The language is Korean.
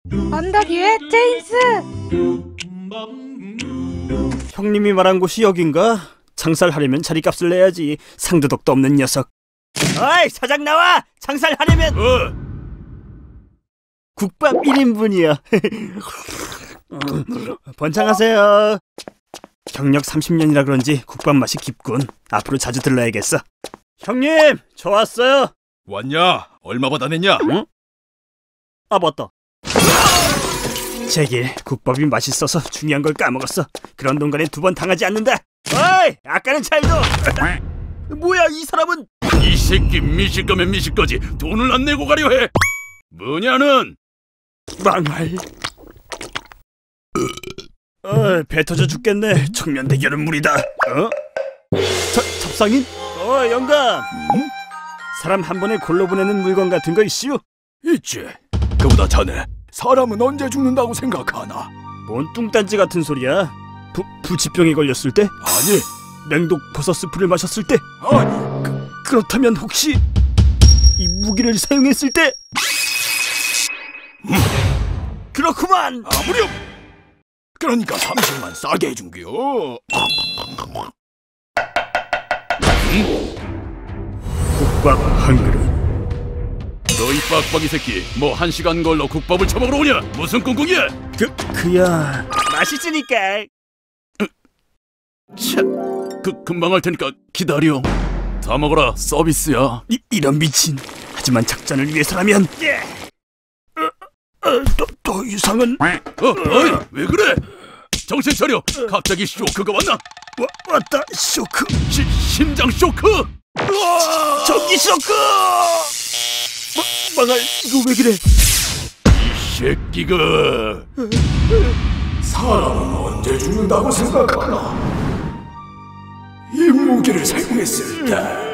언덕 위에 제임스! 형님이 말한 곳이 여긴가? 장살하려면 자리값을 내야지. 상도덕도 없는 녀석. 어이, 사장 나와! 장살하려면 국밥 1인분이야. 번창하세요. 경력 30년이라 그런지 국밥 맛이 깊군. 앞으로 자주 들러야겠어. 형님, 저 왔어요. 왔냐? 얼마 받아냈냐? 응? 아, 맞다. 제길, 국밥이 맛있어서 중요한 걸 까먹었어. 그런 동간에 2번 당하지 않는다. 어이, 아까는 잘도. 뭐야, 이 사람은? 이 새끼 미실 거면 미실 거지 돈을 안 내고 가려 해. 뭐냐는? 망할. 배 터져 죽겠네. 청면 대결은 무리다. 첩상인? 영감. 사람 한 번에 골로 보내는 물건 같은 거 있슈? 있지. 그보다 자네 사람은 언제 죽는다고 생각하나? 뭔 뚱딴지 같은 소리야. 부치병에 걸렸을 때? 아니, 맹독 버섯 스프를 마셨을 때? 그렇다면 혹시 이 무기를 사용했을 때? 그렇구만. 아무렴. 그러니까 30만 싸게 해준겨. 국밥 한 그릇. 너희 빡빡이 새끼, 뭐 1시간 걸러 국밥을 처먹으러 오냐? 무슨 꿍꿍이야? 그야 맛있으니까. 참, 금방 할 테니까 기다려. 다 먹어라, 서비스야. 이런 미친. 하지만 작전을 위해서라면. 더 이상은. 어이, 왜 그래? 정신 차려. 갑자기 쇼크가 왔나? 왔다. 쇼크. 심장 쇼크. 전기 쇼크. 망할. 이거 왜 그래? 이 새끼가. 사람은 언제 죽는다고 생각하나? 이 무기를 사용했을 때